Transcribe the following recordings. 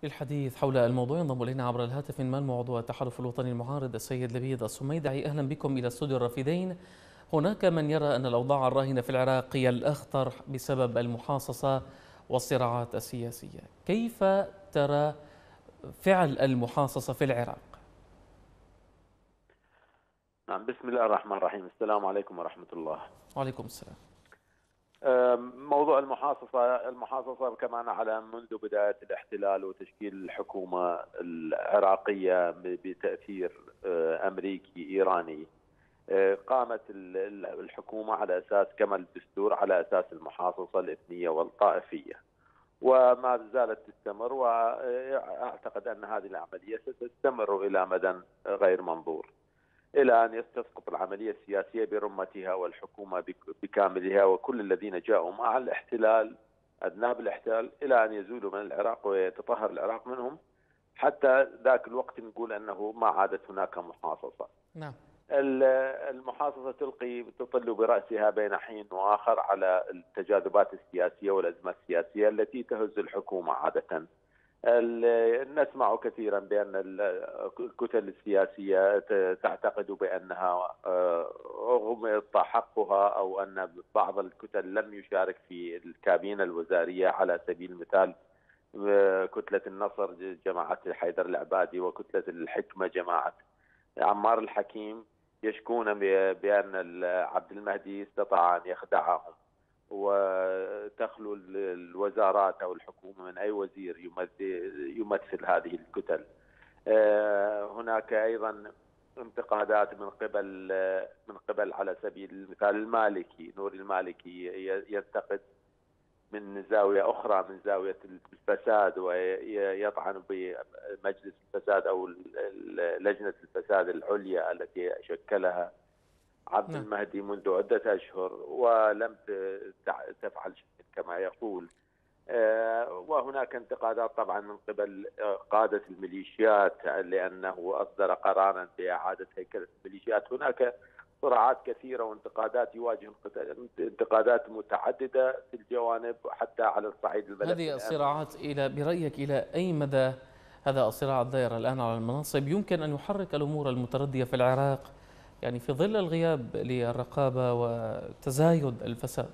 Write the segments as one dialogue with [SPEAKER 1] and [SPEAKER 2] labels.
[SPEAKER 1] للحديث حول الموضوع ينضم إلينا عبر الهاتف من مال عضو التحالف الوطني المعارض السيد لبيد السميدعي. أهلا بكم إلى استوديو الرافدين. هناك من يرى أن الأوضاع الراهنة في العراق هي الأخطر بسبب المحاصصة والصراعات السياسية. كيف ترى فعل المحاصصة في العراق؟
[SPEAKER 2] نعم، بسم الله الرحمن الرحيم. السلام عليكم ورحمة الله.
[SPEAKER 1] وعليكم السلام.
[SPEAKER 2] موضوع المحاصصة كما نعلم منذ بداية الاحتلال وتشكيل الحكومة العراقية بتأثير أمريكي إيراني. قامت الحكومة على أساس كما الدستور على أساس المحاصصة الإثنية والطائفية، وما زالت تستمر، وأعتقد أن هذه العملية ستستمر إلى مدى غير منظور إلى أن تسقط العملية السياسية برمتها والحكومة بكاملها وكل الذين جاءوا مع الاحتلال أذناب الاحتلال إلى أن يزولوا من العراق ويتطهر العراق منهم. حتى ذاك الوقت نقول أنه ما عادت هناك محاصصة.
[SPEAKER 1] نعم.
[SPEAKER 2] المحاصصة تطل برأسها بين حين وآخر على التجاذبات السياسية والأزمات السياسية التي تهز الحكومة عادة. نسمع كثيرا بأن الكتل السياسية تعتقد بأنها أغمض حقها، أو أن بعض الكتل لم يشارك في الكابينة الوزارية، على سبيل المثال كتلة النصر جماعة حيدر العبادي وكتلة الحكمة جماعة عمار الحكيم، يشكون بأن عبد المهدي استطاع أن يخدعهم وتخلو الوزارات أو الحكومة من أي وزير يمثل هذه الكتل. هناك أيضا انتقادات من قبل على سبيل المثال المالكي، نور المالكي ينتقد من زاوية أخرى، من زاوية الفساد، ويطعن بمجلس الفساد أو لجنة الفساد العليا التي شكلها عبد المهدي منذ عدة أشهر ولم تفعل شيء كما يقول. وهناك انتقادات طبعا من قبل قادة الميليشيات لأنه أصدر قرارا بإعادة هيكلة الميليشيات. هناك صراعات كثيرة وانتقادات يواجه انتقادات متعددة في الجوانب حتى على الصعيد الملفي.
[SPEAKER 1] هذه الصراعات برأيك إلى أي مدى هذا الصراع الدائر الآن على المناصب يمكن أن يحرك الأمور المتردية في العراق، يعني في ظل الغياب للرقابة وتزايد الفساد؟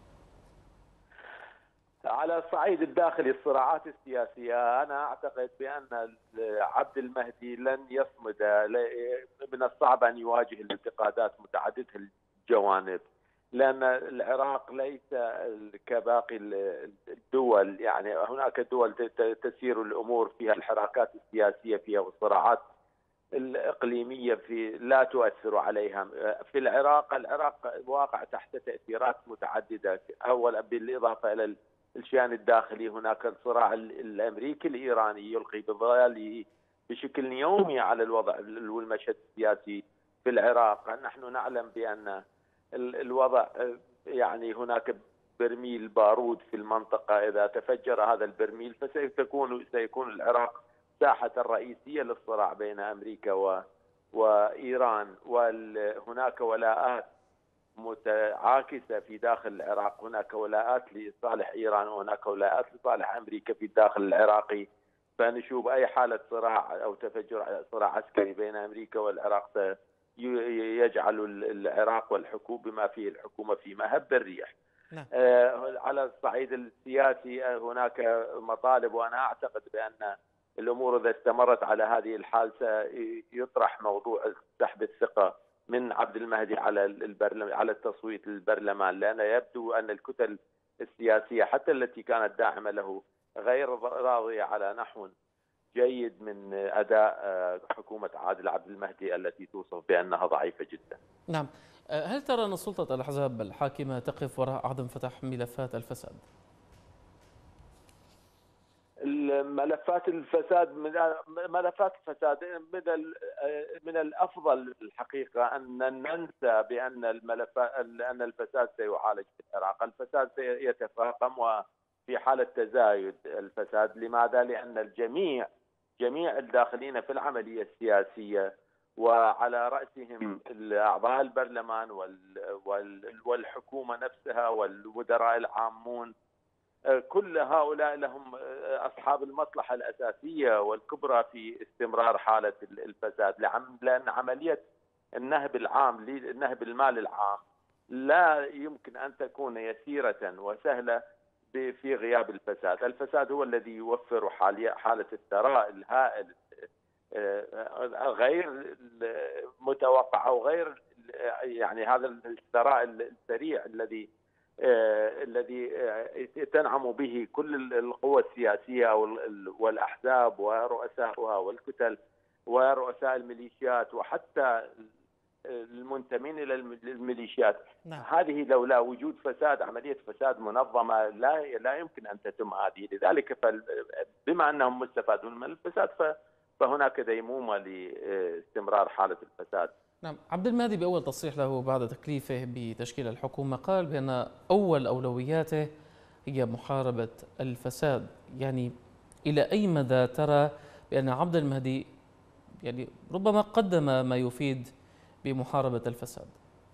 [SPEAKER 2] على الصعيد الداخلي الصراعات السياسية، أنا أعتقد بأن عبد المهدي لن يصمد. من الصعب أن يواجه الانتقادات متعددة الجوانب، لأن العراق ليس كباقي الدول. يعني هناك دول تسير الأمور فيها الحراكات السياسية فيها والصراعات الإقليمية لا تؤثر عليها. في العراق واقع تحت تأثيرات متعددة. أولا بالإضافة إلى الشأن الداخلي، هناك الصراع الأمريكي الإيراني يلقي بظلاله بشكل يومي على الوضع والمشهد السياسي في العراق. نحن نعلم بأن الوضع، يعني هناك برميل بارود في المنطقة، إذا تفجر هذا البرميل سيكون العراق ساحة الرئيسية للصراع بين أمريكا وإيران. وهناك ولاءات متعاكسة في داخل العراق، هناك ولاءات لصالح إيران وهناك ولاءات لصالح أمريكا في الداخل العراقي. فنشوف أي حالة صراع أو تفجر صراع عسكري بين أمريكا والعراق يجعل العراق والحكومة بما فيه الحكومة في مهب الريح.
[SPEAKER 1] نعم.
[SPEAKER 2] على الصعيد السياسي هناك مطالب، وأنا أعتقد بأن الأمور إذا استمرت على هذه الحال سيطرح موضوع سحب الثقة من عبد المهدي على التصويت للبرلمان، لأن يبدو أن الكتل السياسية حتى التي كانت داعمة له غير راضية على نحو جيد من أداء حكومة عادل عبد المهدي التي توصف بأنها ضعيفة جدا.
[SPEAKER 1] نعم. هل ترى أن سلطة الأحزاب الحاكمة تقف وراء عدم فتح ملفات الفساد؟
[SPEAKER 2] ملفات الفساد من الافضل الحقيقه ان ننسى بان ان الفساد سيعالج في العراق. الفساد سيتفاقم وفي حاله تزايد الفساد. لماذا؟ لان جميع الداخلين في العمليه السياسيه وعلى راسهم اعضاء البرلمان والحكومه نفسها والوزراء العامون كل هؤلاء لهم أصحاب المصلحة الأساسية والكبرى في استمرار حالة الفساد، لأن عملية النهب العام لنهب المال العام لا يمكن أن تكون يسيرة وسهلة في غياب الفساد. الفساد هو الذي يوفر حالة الثراء الهائل غير متوقع أو غير يعني هذا الثراء السريع الذي تنعم به كل القوى السياسية والأحزاب ورؤساؤها والكتل ورؤساء الميليشيات وحتى المنتمين إلى الميليشيات. نعم. هذه لولا وجود فساد، عملية فساد منظمة، لا يمكن أن تتم هذه. لذلك بما أنهم مستفادون من الفساد فهناك ديمومة لاستمرار حالة الفساد.
[SPEAKER 1] نعم. عبد المهدي بأول تصريح له بعد تكليفه بتشكيل الحكومة قال بأن أول أولوياته هي محاربة الفساد. يعني إلى أي مدى ترى بأن عبد المهدي يعني ربما قدم ما يفيد بمحاربة الفساد؟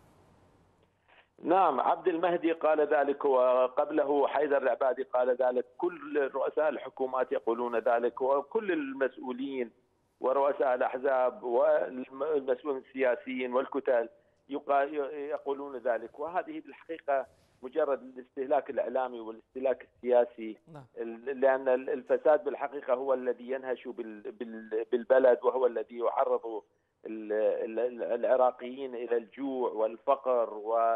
[SPEAKER 2] نعم، عبد المهدي قال ذلك، وقبله حيدر العبادي قال ذلك، كل رؤساء الحكومات يقولون ذلك، وكل المسؤولين ورؤساء الأحزاب والمسؤولين السياسيين والكتل يقولون ذلك. وهذه بالحقيقة مجرد الاستهلاك الإعلامي والاستهلاك السياسي، لأن الفساد بالحقيقة هو الذي ينهش بالبلد، وهو الذي يعرض العراقيين إلى الجوع والفقر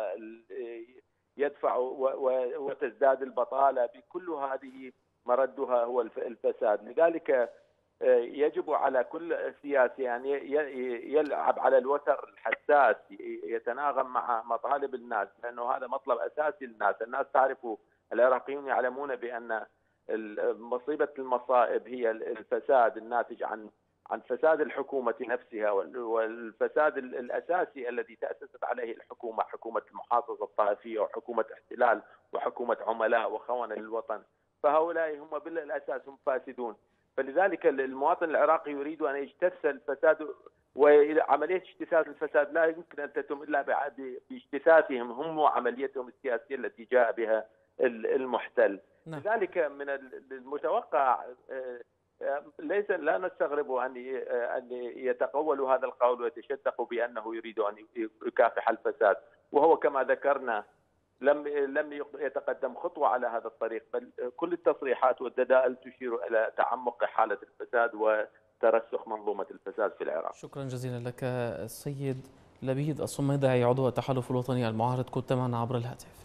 [SPEAKER 2] ويدفع وتزداد البطالة. بكل هذه مردها هو الفساد. لذلك يجب على كل سياسي أن يلعب على الوتر الحساس، يتناغم مع مطالب الناس، لأنه هذا مطلب أساسي للناس. الناس تعرف، العراقيون يعلمون بأن مصيبة المصائب هي الفساد الناتج عن فساد الحكومة نفسها، والفساد الأساسي الذي تأسست عليه الحكومة، حكومة المحافظة الطائفية وحكومة احتلال وحكومة عملاء وخونة للوطن. فهؤلاء هم بالأساس هم فاسدون. فلذلك المواطن العراقي يريد أن يجتث الفساد، وعملية اجتثاث الفساد لا يمكن أن تتم إلا باجتثاثهم هم وعمليتهم السياسية التي جاء بها المحتل. لذلك من المتوقع لا نستغرب أن يتقولوا هذا القول ويتشدقوا بأنه يريد أن يكافح الفساد، وهو كما ذكرنا لم يتقدم خطوة على هذا الطريق، بل كل التصريحات والدلائل تشير إلى تعمق حالة الفساد وترسخ منظومة الفساد في العراق.
[SPEAKER 1] شكرا جزيلا لك السيد لبيد الصميدعي، عضو التحالف الوطني المعارض، كنت معنا عبر الهاتف.